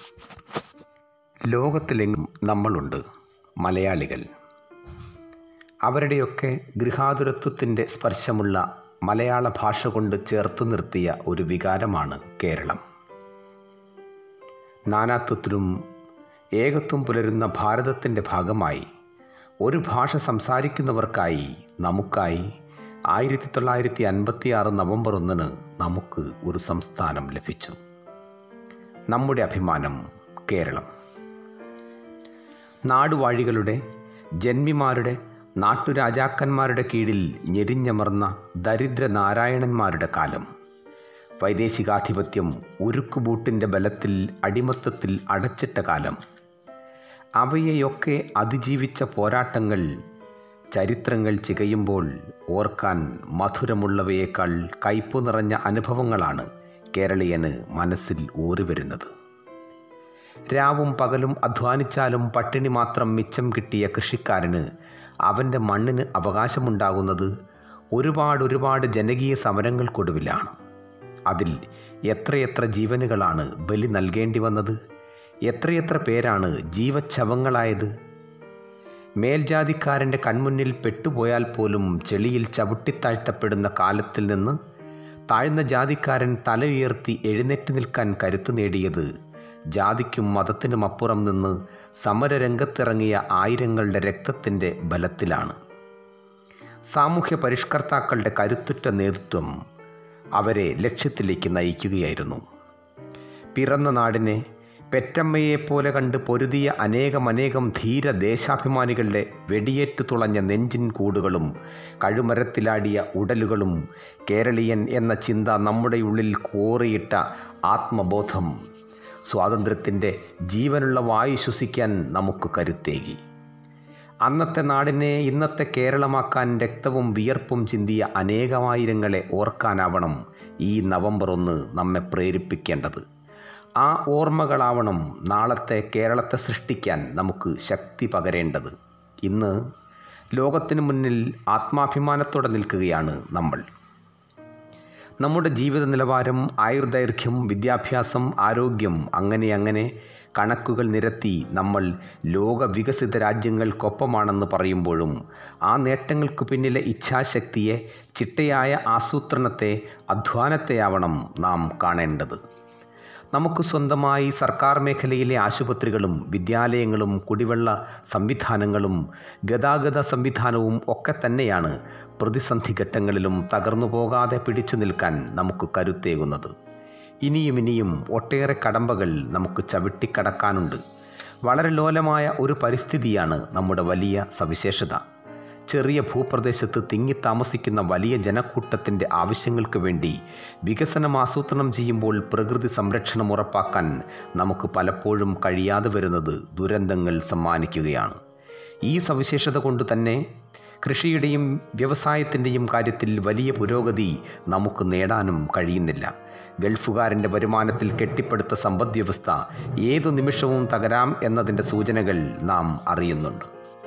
ലോകത്തിലെങ്ങും നമ്മളുണ്ട്, മലയാളികൾ. അവരുടെയൊക്കെ ഗൃഹാതുരത്വത്തിൻ്റെ സ്പർശമുള്ള മലയാള ഭാഷ കൊണ്ട് ചേർത്തു നിർത്തിയ ഒരു വികാരമാണ് കേരളം. നാനാത്വത്തിലും ഏകത്വം പുലരുന്ന ഭാരതത്തിൻ്റെ ഭാഗമായി ഒരു ഭാഷ സംസാരിക്കുന്നവർക്കായി, നമുക്കായി 1956 നവംബർ 1 നമുക്ക് ഒരു സംസ്ഥാനം ലഭിച്ചു. നമ്മുടെ അഭിമാനം കേരളം. നാടുവാഴികളുടെ, ജന്മിമാരുടെ, നാട്ടുരാജാക്കന്മാരുടെ കീഴിൽ ഞെരിഞ്ഞമർന്ന ദരിദ്ര നാരായണന്മാരുടെ കാലം. വൈദേശികാധിപത്യം ഉരുക്കുബൂട്ടിൻ്റെ ബലത്തിൽ അടിമത്തത്തിൽ അടച്ചിട്ട കാലം. അവയെയൊക്കെ അതിജീവിച്ച പോരാട്ടങ്ങൾ ചരിത്രങ്ങൾ ചികയുമ്പോൾ ഓർക്കാൻ മധുരമുള്ളവയേക്കാൾ കയ്പു നിറഞ്ഞ അനുഭവങ്ങളാണ് കേരളീയന് മനസ്സിൽ ഊറിവരുന്നത്. രാവും പകലും അധ്വാനിച്ചാലും പട്ടിണി മാത്രം മിച്ചം കിട്ടിയ കൃഷിക്കാരന് അവൻ്റെ മണ്ണിന് അവകാശമുണ്ടാകുന്നത് ഒരുപാട് ജനകീയ സമരങ്ങൾക്കൊടുവിലാണ്. അതിൽ എത്രയെത്ര ജീവനുകളാണ് ബലി നൽകേണ്ടി വന്നത്, എത്രയെത്ര പേരാണ് ജീവച്ഛവങ്ങളായത്. മേൽജാതിക്കാരൻ്റെ കൺമുന്നിൽ പെട്ടുപോയാൽ പോലും ചെളിയിൽ ചവിട്ടിത്താഴ്ത്തപ്പെടുന്ന കാലത്തിൽ നിന്ന് താഴ്ന്ന ജാതിക്കാരൻ തല ഉയർത്തി എഴുന്നേറ്റ് നിൽക്കാൻ കരുത്തു നേടിയത് ജാതിക്കും മതത്തിനുമപ്പുറം നിന്ന് സമരരംഗത്തിറങ്ങിയ ആയിരങ്ങളുടെ രക്തത്തിൻ്റെ ബലത്തിലാണ്. സാമൂഹ്യ പരിഷ്കർത്താക്കളുടെ കരുത്തുറ്റ നേതൃത്വം അവരെ ലക്ഷ്യത്തിലേക്ക് നയിക്കുകയായിരുന്നു. പിറന്ന നാടിനെ പെറ്റമ്മയെപ്പോലെ കണ്ട് പൊരുതിയ അനേകം ധീര ദേശാഭിമാനികളുടെ വെടിയേറ്റു തുളഞ്ഞ നെഞ്ചിൻ കൂടുകളും കഴുമരത്തിലാടിയ ഉടലുകളും കേരളീയൻ എന്ന ചിന്ത നമ്മുടെ ഉള്ളിൽ കോറിയിട്ട ആത്മബോധം സ്വാതന്ത്ര്യത്തിൻ്റെ ജീവനുള്ള വായു ശ്വസിക്കാൻ നമുക്ക് കരുത്തേകി. അന്നത്തെ നാടിനെ ഇന്നത്തെ കേരളമാക്കാൻ രക്തവും വിയർപ്പും ചിന്തിയ അനേകമായിരങ്ങളെ ഓർക്കാനാവണം ഈ നവംബർ 1 നമ്മെ പ്രേരിപ്പിക്കേണ്ടത്. ആ ഓർമ്മകളാവണം നാളത്തെ കേരളത്തെ സൃഷ്ടിക്കാൻ നമുക്ക് ശക്തി പകരേണ്ടത്. ഇന്ന് ലോകത്തിനു മുന്നിൽ ആത്മാഭിമാനത്തോടെ നിൽക്കുകയാണ് നമ്മൾ. നമ്മുടെ ജീവിത നിലവാരം, ആയുർദൈർഘ്യം, വിദ്യാഭ്യാസം, ആരോഗ്യം, അങ്ങനെ കണക്കുകൾ നിരത്തി നമ്മൾ ലോക വികസിത രാജ്യങ്ങൾക്കൊപ്പമാണെന്ന് പറയുമ്പോഴും ആ നേട്ടങ്ങൾക്ക് പിന്നിലെ ഇച്ഛാശക്തിയെ, ചിട്ടയായ ആസൂത്രണത്തെ, അധ്വാനത്തെയാവണം നാം കാണേണ്ടത്. നമുക്ക് സ്വന്തമായി സർക്കാർ മേഖലയിലെ ആശുപത്രികളും വിദ്യാലയങ്ങളും കുടിവെള്ള സംവിധാനങ്ങളും ഗതാഗത സംവിധാനവും ഒക്കെ തന്നെയാണ് പ്രതിസന്ധി ഘട്ടങ്ങളിലും തകർന്നു പോകാതെ പിടിച്ചു നിൽക്കാൻ നമുക്ക് കരുത്തേകുന്നത്. ഇനിയും ഒട്ടേറെ കടമ്പകൾ നമുക്ക് ചവിട്ടിക്കടക്കാനുണ്ട്. വളരെ ലോലമായ ഒരു പരിസ്ഥിതിയാണ് നമ്മുടെ വലിയ സവിശേഷത. ചെറിയ ഭൂപ്രദേശത്ത് തിങ്ങിത്താമസിക്കുന്ന വലിയ ജനക്കൂട്ടത്തിൻ്റെ ആവശ്യങ്ങൾക്ക് വേണ്ടി വികസനം ആസൂത്രണം ചെയ്യുമ്പോൾ പ്രകൃതി സംരക്ഷണം ഉറപ്പാക്കാൻ നമുക്ക് പലപ്പോഴും കഴിയാതെ വരുന്നത് ദുരന്തങ്ങൾ സമ്മാനിക്കുകയാണ്. ഈ സവിശേഷത കൊണ്ട് തന്നെ കൃഷിയുടെയും വ്യവസായത്തിൻ്റെയും കാര്യത്തിൽ വലിയ പുരോഗതി നമുക്ക് നേടാനും കഴിയുന്നില്ല. ഗൾഫുകാരൻ്റെ വരുമാനത്തിൽ കെട്ടിപ്പടുത്ത സമ്പദ്വ്യവസ്ഥ ഏതു നിമിഷവും തകരാം എന്നതിൻ്റെ സൂചനകൾ നാം അറിയുന്നുണ്ട്.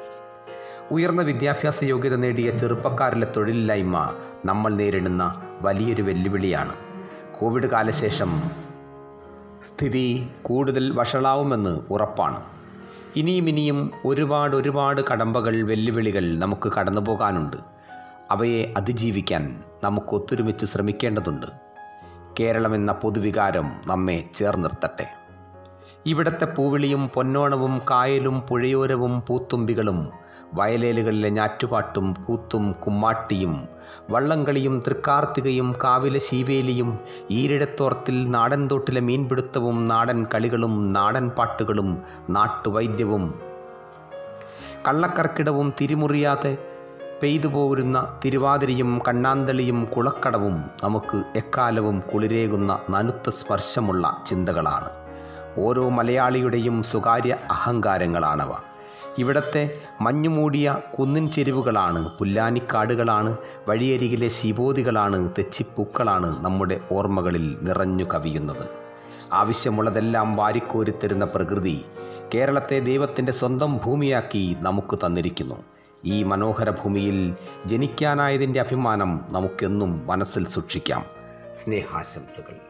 ഉയർന്ന വിദ്യാഭ്യാസ യോഗ്യത നേടിയ ചെറുപ്പക്കാരിലെ തൊഴിലില്ലായ്മ നമ്മൾ നേരിടുന്ന വലിയൊരു വെല്ലുവിളിയാണ്. കോവിഡ് കാലശേഷം സ്ഥിതി കൂടുതൽ വഷളാവുമെന്ന് ഉറപ്പാണ്. ഇനിയും ഒരുപാട് കടമ്പകൾ, വെല്ലുവിളികൾ നമുക്ക് കടന്നു പോകാനുണ്ട്. അവയെ അതിജീവിക്കാൻ നമുക്ക് ഒത്തൊരുമിച്ച് ശ്രമിക്കേണ്ടതുണ്ട്. കേരളം എന്ന പൊതുവികാരം നമ്മെ ചേർന്നിർത്തട്ടെ. ഇവിടത്തെ പൂവിളിയും പൊന്നോണവും കായലും പുഴയോരവും പൂത്തുമ്പികളും വയലേലുകളിലെ ഞാറ്റുപാട്ടും കൂത്തും കുമ്മാട്ടിയും വള്ളംകളിയും തൃക്കാർത്തികയും കാവിലെ ശീവേലിയും ഈരിടത്തോർത്തിൽ നാടൻ തോട്ടിലെ മീൻപിടുത്തവും നാടൻ കളികളും നാടൻ പാട്ടുകളും നാട്ടുവൈദ്യവും കള്ളക്കർക്കിടവും തിരിമുറിയാതെ പെയ്തുപോരുന്ന തിരുവാതിരയും കണ്ണാന്തളിയും കുളക്കടവും നമുക്ക് എക്കാലവും കുളിരേകുന്ന നനുത്ത സ്പർശമുള്ള ചിന്തകളാണ്. ഓരോ മലയാളിയുടെയും സ്വകാര്യ അഹങ്കാരങ്ങളാണവ. ഇവിടത്തെ മഞ്ഞുമൂടിയ കുന്നിൻ ചെരുവുകളാണ്, പുല്ലാനിക്കാടുകളാണ്, വഴിയരികിലെ ശീബോധികളാണ്, തെച്ചിപ്പൂക്കളാണ് നമ്മുടെ ഓർമ്മകളിൽ നിറഞ്ഞു കവിയുന്നത്. ആവശ്യമുള്ളതെല്ലാം വാരിക്കോരിത്തരുന്ന പ്രകൃതി കേരളത്തെ ദൈവത്തിൻ്റെ സ്വന്തം ഭൂമിയാക്കി നമുക്ക് തന്നിരിക്കുന്നു. ഈ മനോഹര ഭൂമിയിൽ ജനിക്കാനായതിൻ്റെ അഭിമാനം നമുക്കെന്നും മനസ്സിൽ സൂക്ഷിക്കാം. സ്നേഹാശംസകൾ.